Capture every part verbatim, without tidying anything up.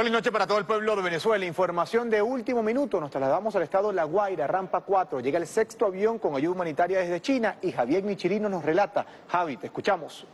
Feliz noche para todo el pueblo de Venezuela. Información de último minuto. Nos trasladamos al estado La Guaira, Rampa cuatro. Llega el sexto avión con ayuda humanitaria desde China y Javier Michirino nos relata. Javi, te escuchamos.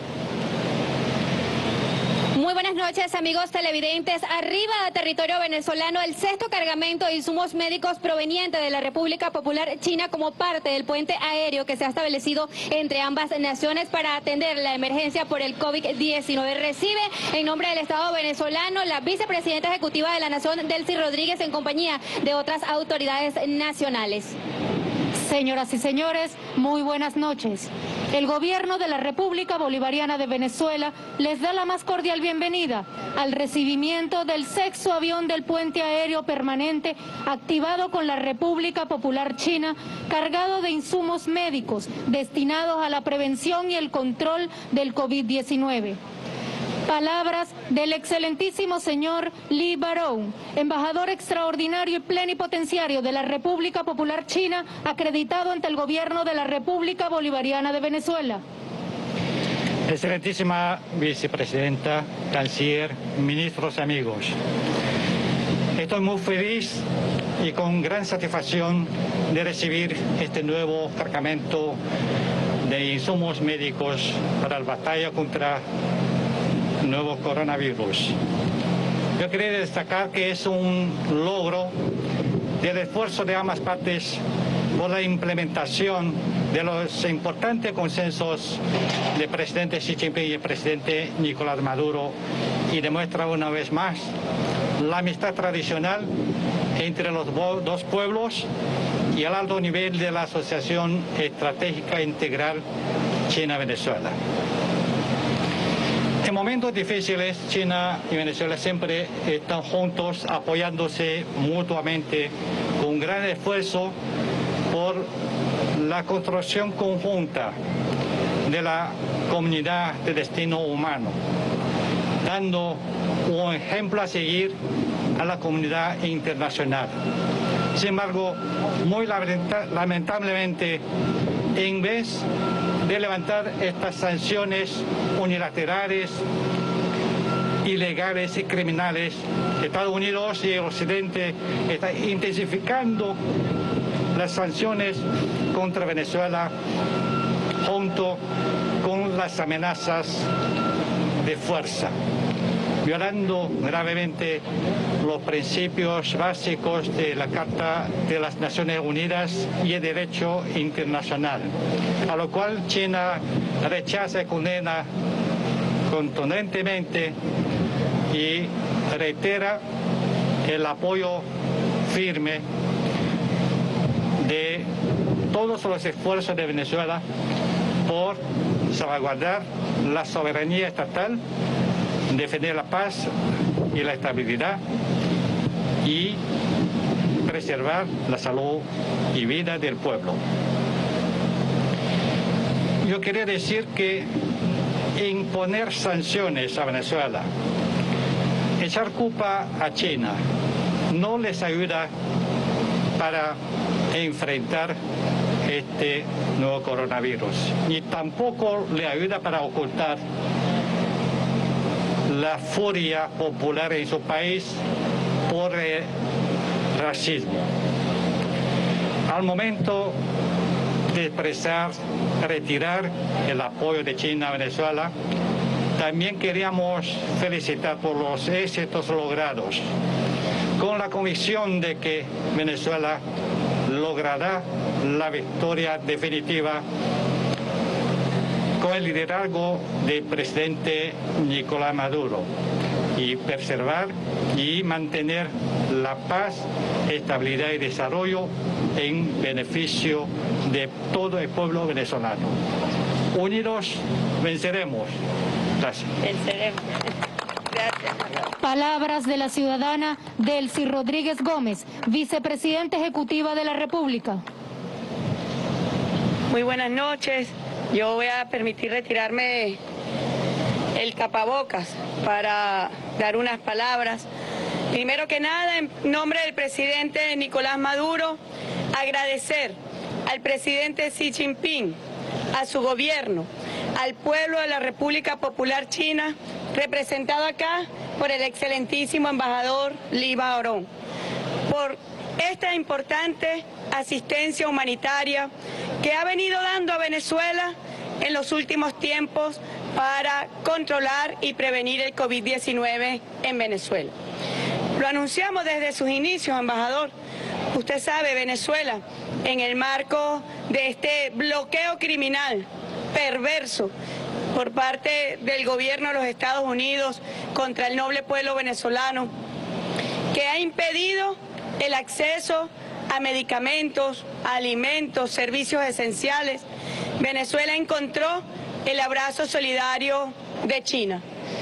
Muy buenas noches, amigos televidentes. Arriba a territorio venezolano el sexto cargamento de insumos médicos proveniente de la República Popular China como parte del puente aéreo que se ha establecido entre ambas naciones para atender la emergencia por el COVID diecinueve. Recibe en nombre del Estado venezolano la vicepresidenta ejecutiva de la Nación, Delcy Rodríguez, en compañía de otras autoridades nacionales. Señoras y señores, muy buenas noches. El gobierno de la República Bolivariana de Venezuela les da la más cordial bienvenida al recibimiento del sexto avión del puente aéreo permanente activado con la República Popular China, cargado de insumos médicos destinados a la prevención y el control del COVID diecinueve. Palabras del excelentísimo señor Li Barong, embajador extraordinario y plenipotenciario de la República Popular China, acreditado ante el gobierno de la República Bolivariana de Venezuela. Excelentísima vicepresidenta, canciller, ministros, amigos. Estoy muy feliz y con gran satisfacción de recibir este nuevo cargamento de insumos médicos para la batalla contra nuevo coronavirus. Yo quería destacar que es un logro del esfuerzo de ambas partes por la implementación de los importantes consensos del presidente Xi Jinping y el presidente Nicolás Maduro, y demuestra una vez más la amistad tradicional entre los dos pueblos y el alto nivel de la Asociación Estratégica Integral China-Venezuela. En momentos difíciles, China y Venezuela siempre están juntos, apoyándose mutuamente con gran esfuerzo por la construcción conjunta de la comunidad de destino humano, dando un ejemplo a seguir a la comunidad internacional. Sin embargo, muy lamentablemente, en vez de levantar estas sanciones unilaterales, ilegales y criminales, Estados Unidos y el Occidente están intensificando las sanciones contra Venezuela junto con las amenazas de fuerza, violando gravemente los principios básicos de la Carta de las Naciones Unidas y el derecho internacional, a lo cual China rechaza y condena contundentemente y reitera el apoyo firme de todos los esfuerzos de Venezuela por salvaguardar la soberanía estatal, defender la paz y la estabilidad y preservar la salud y vida del pueblo. Yo quería decir que imponer sanciones a Venezuela, echar culpa a China, no les ayuda para enfrentar este nuevo coronavirus, ni tampoco le ayuda para ocultar la furia popular en su país por el racismo. Al momento de expresar, retirar el apoyo de China a Venezuela, también queríamos felicitar por los éxitos logrados, con la convicción de que Venezuela logrará la victoria definitiva con el liderazgo del presidente Nicolás Maduro, y preservar y mantener la paz, estabilidad y desarrollo en beneficio de todo el pueblo venezolano. Unidos venceremos. Gracias. Venceremos. Gracias. Palabras de la ciudadana Delcy Rodríguez Gómez, vicepresidenta ejecutiva de la República. Muy buenas noches. Yo voy a permitir retirarme el tapabocas para dar unas palabras. Primero que nada, en nombre del presidente Nicolás Maduro, agradecer al presidente Xi Jinping, a su gobierno, al pueblo de la República Popular China representado acá por el excelentísimo embajador Liva Orón, por esta importante asistencia humanitaria que ha venido dando a Venezuela en los últimos tiempos para controlar y prevenir el COVID diecinueve en Venezuela. Lo anunciamos desde sus inicios, embajador. Usted sabe, Venezuela, en el marco de este bloqueo criminal perverso por parte del gobierno de los Estados Unidos contra el noble pueblo venezolano, que ha impedido el acceso a medicamentos, a alimentos, servicios esenciales, Venezuela encontró el abrazo solidario de China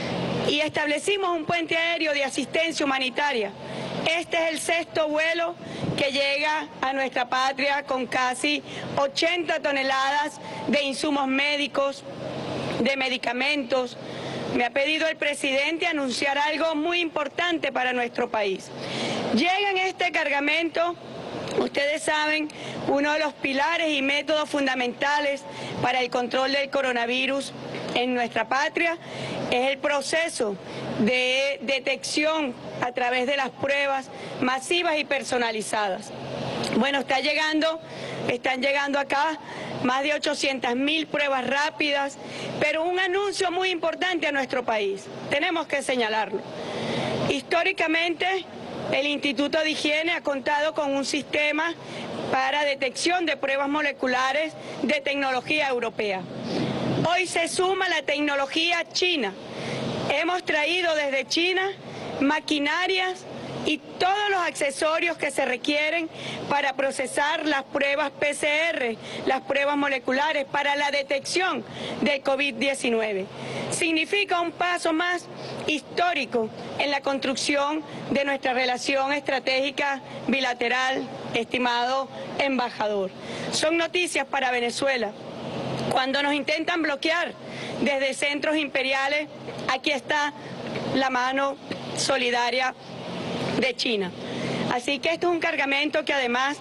y establecimos un puente aéreo de asistencia humanitaria. Este es el sexto vuelo que llega a nuestra patria con casi ochenta toneladas de insumos médicos, de medicamentos. Me ha pedido el presidente anunciar algo muy importante para nuestro país. Llega en este cargamento, ustedes saben, uno de los pilares y métodos fundamentales para el control del coronavirus en nuestra patria es el proceso de detección a través de las pruebas masivas y personalizadas. Bueno, está llegando, están llegando acá más de ochocientas mil pruebas rápidas, pero un anuncio muy importante a nuestro país, tenemos que señalarlo. Históricamente, el Instituto de Higiene ha contado con un sistema para detección de pruebas moleculares de tecnología europea. Hoy se suma la tecnología china. Hemos traído desde China maquinarias y todos los accesorios que se requieren para procesar las pruebas P C R, las pruebas moleculares para la detección del COVID diecinueve. Significa un paso más histórico en la construcción de nuestra relación estratégica bilateral, estimado embajador. Son noticias para Venezuela. Cuando nos intentan bloquear desde centros imperiales, aquí está la mano solidaria de China. Así que esto es un cargamento que además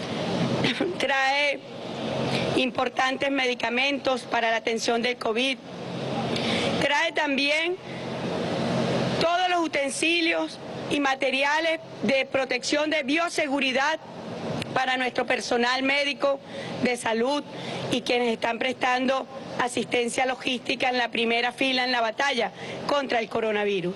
trae importantes medicamentos para la atención del COVID. Trae también todos los utensilios y materiales de protección de bioseguridad para nuestro personal médico de salud y quienes están prestando asistencia logística en la primera fila en la batalla contra el coronavirus.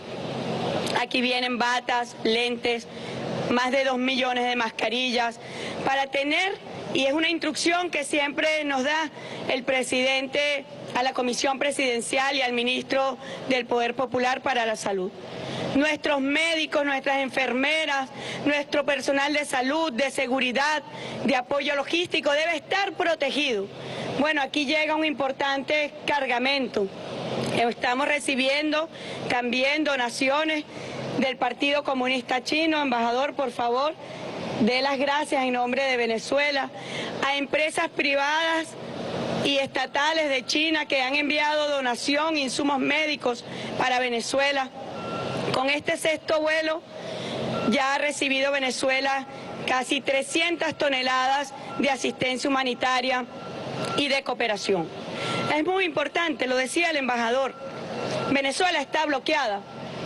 Aquí vienen batas, lentes, más de dos millones de mascarillas para tener, y es una instrucción que siempre nos da el presidente a la Comisión Presidencial y al ministro del Poder Popular para la Salud. Nuestros médicos, nuestras enfermeras, nuestro personal de salud, de seguridad, de apoyo logístico debe estar protegido. Bueno, aquí llega un importante cargamento. Estamos recibiendo también donaciones del Partido Comunista Chino. Embajador, por favor, dé las gracias en nombre de Venezuela a empresas privadas y estatales de China que han enviado donación, insumos médicos para Venezuela. Con este sexto vuelo ya ha recibido Venezuela casi trescientas toneladas de asistencia humanitaria y de cooperación. Es muy importante, lo decía el embajador, Venezuela está bloqueada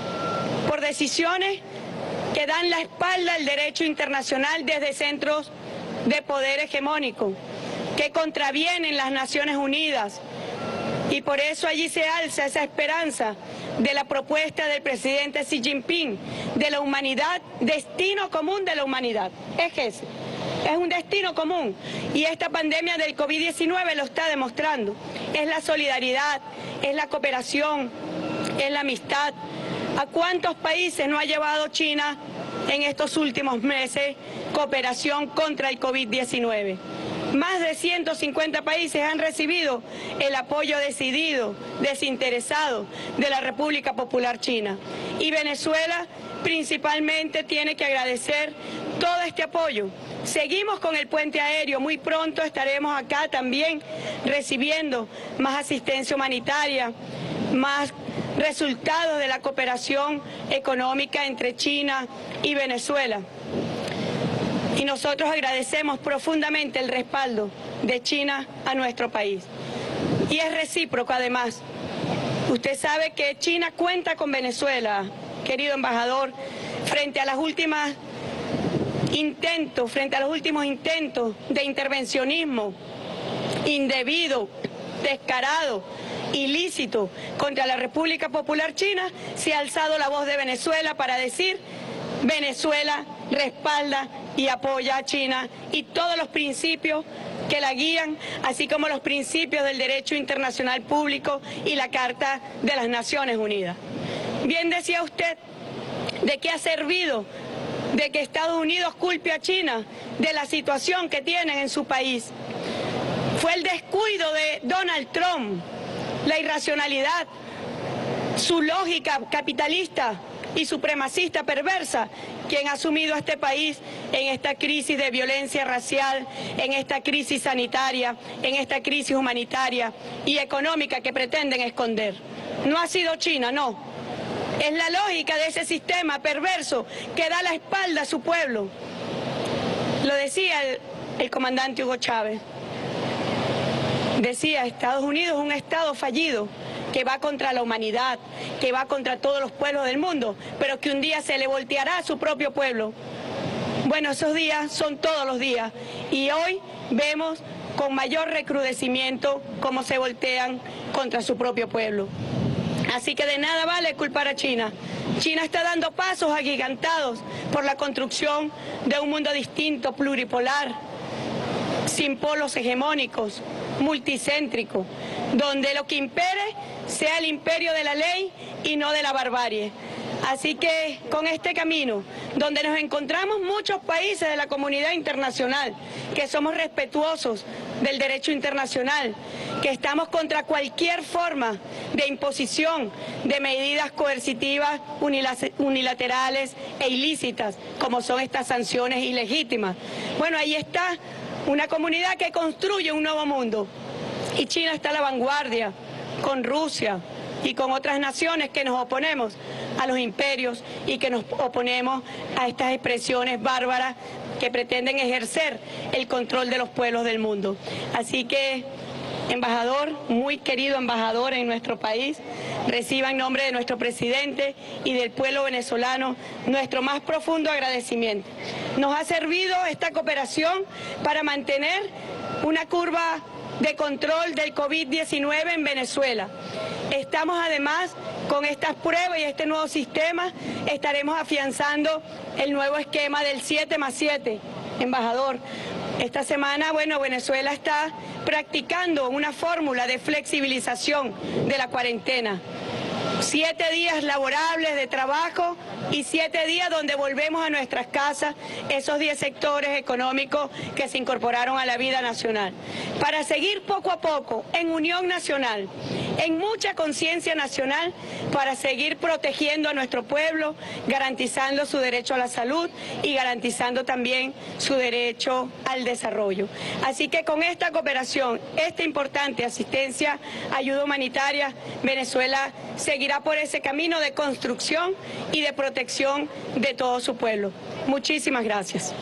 por decisiones que dan la espalda al derecho internacional desde centros de poder hegemónico, que contravienen las Naciones Unidas, y por eso allí se alza esa esperanza de la propuesta del presidente Xi Jinping, de la humanidad, destino común de la humanidad. Es ese, es un destino común, y esta pandemia del COVID diecinueve lo está demostrando. Es la solidaridad, es la cooperación, es la amistad. ¿A cuántos países no ha llevado China en estos últimos meses cooperación contra el COVID diecinueve? Más de ciento cincuenta países han recibido el apoyo decidido, desinteresado de la República Popular China. Y Venezuela principalmente tiene que agradecer todo este apoyo. Seguimos con el puente aéreo, muy pronto estaremos acá también recibiendo más asistencia humanitaria, más resultados de la cooperación económica entre China y Venezuela. Y nosotros agradecemos profundamente el respaldo de China a nuestro país. Y es recíproco además. Usted sabe que China cuenta con Venezuela, querido embajador, frente a las últimas intentos, frente a los últimos intentos de intervencionismo indebido, descarado, ilícito contra la República Popular China, se ha alzado la voz de Venezuela para decir: Venezuela respalda y apoya a China y todos los principios que la guían, así como los principios del derecho internacional público y la Carta de las Naciones Unidas. Bien decía usted, ¿de qué ha servido de que Estados Unidos culpe a China de la situación que tienen en su país? Fue el descuido de Donald Trump, la irracionalidad, su lógica capitalista y supremacista perversa, quien ha sumido a este país en esta crisis de violencia racial, en esta crisis sanitaria, en esta crisis humanitaria y económica que pretenden esconder. No ha sido China, no. Es la lógica de ese sistema perverso que da la espalda a su pueblo. Lo decía el, el comandante Hugo Chávez. Decía, Estados Unidos es un Estado fallido, que va contra la humanidad, que va contra todos los pueblos del mundo, pero que un día se le volteará a su propio pueblo. Bueno, esos días son todos los días y hoy vemos con mayor recrudecimiento cómo se voltean contra su propio pueblo. Así que de nada vale culpar a China. China está dando pasos agigantados por la construcción de un mundo distinto, pluripolar, sin polos hegemónicos, multicéntrico, donde lo que impere sea el imperio de la ley y no de la barbarie. Así que con este camino, donde nos encontramos muchos países de la comunidad internacional, que somos respetuosos del derecho internacional, que estamos contra cualquier forma de imposición de medidas coercitivas unilaterales e ilícitas, como son estas sanciones ilegítimas. Bueno, ahí está una comunidad que construye un nuevo mundo. Y China está a la vanguardia, con Rusia y con otras naciones que nos oponemos a los imperios y que nos oponemos a estas expresiones bárbaras que pretenden ejercer el control de los pueblos del mundo. Así que, embajador, muy querido embajador en nuestro país, reciba en nombre de nuestro presidente y del pueblo venezolano nuestro más profundo agradecimiento. Nos ha servido esta cooperación para mantener una curva de control del COVID diecinueve en Venezuela. Estamos además con estas pruebas y este nuevo sistema, estaremos afianzando el nuevo esquema del siete más siete, embajador. Esta semana, bueno, Venezuela está practicando una fórmula de flexibilización de la cuarentena. Siete días laborables de trabajo y siete días donde volvemos a nuestras casas, esos diez sectores económicos que se incorporaron a la vida nacional. Para seguir poco a poco en unión nacional, en mucha conciencia nacional, para seguir protegiendo a nuestro pueblo, garantizando su derecho a la salud y garantizando también su derecho al desarrollo. Así que con esta cooperación, esta importante asistencia, ayuda humanitaria, Venezuela seguirá por ese camino de construcción y de protección de todo su pueblo. Muchísimas gracias.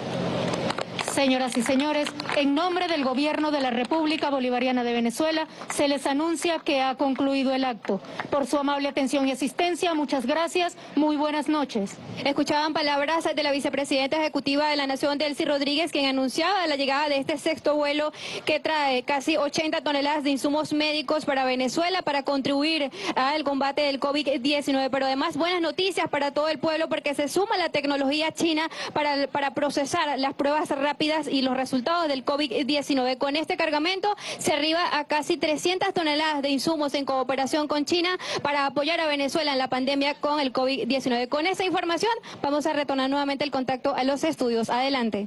Señoras y señores, en nombre del Gobierno de la República Bolivariana de Venezuela, se les anuncia que ha concluido el acto. Por su amable atención y asistencia, muchas gracias. Muy buenas noches. Escuchaban palabras de la vicepresidenta ejecutiva de la Nación, Delcy Rodríguez, quien anunciaba la llegada de este sexto vuelo que trae casi ochenta toneladas de insumos médicos para Venezuela para contribuir al combate del COVID diecinueve. Pero además, buenas noticias para todo el pueblo porque se suma la tecnología china para, para procesar las pruebas rápidas y los resultados del COVID diecinueve. Con este cargamento se arriba a casi trescientas toneladas de insumos en cooperación con China para apoyar a Venezuela en la pandemia con el COVID diecinueve. Con esa información vamos a retornar nuevamente el contacto a los estudios. Adelante.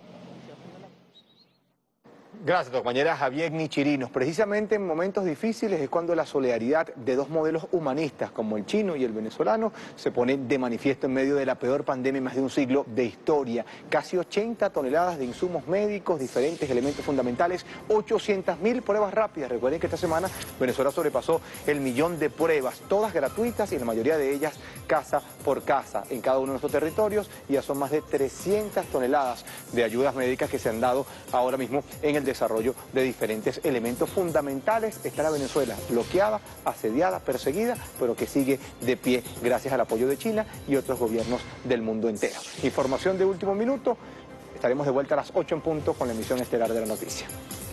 Gracias, compañera Javier Chirinos. Precisamente en momentos difíciles es cuando la solidaridad de dos modelos humanistas, como el chino y el venezolano, se pone de manifiesto en medio de la peor pandemia en más de un siglo de historia. Casi ochenta toneladas de insumos médicos, diferentes elementos fundamentales, ochocientas mil pruebas rápidas. Recuerden que esta semana Venezuela sobrepasó el millón de pruebas, todas gratuitas y la mayoría de ellas casa por casa en cada uno de nuestros territorios. Y ya son más de trescientas toneladas de ayudas médicas que se han dado ahora mismo en el desarrollo de diferentes elementos fundamentales. Está la Venezuela bloqueada, asediada, perseguida, pero que sigue de pie gracias al apoyo de China y otros gobiernos del mundo entero. Información de último minuto. Estaremos de vuelta a las ocho en punto con la emisión estelar de la noticia.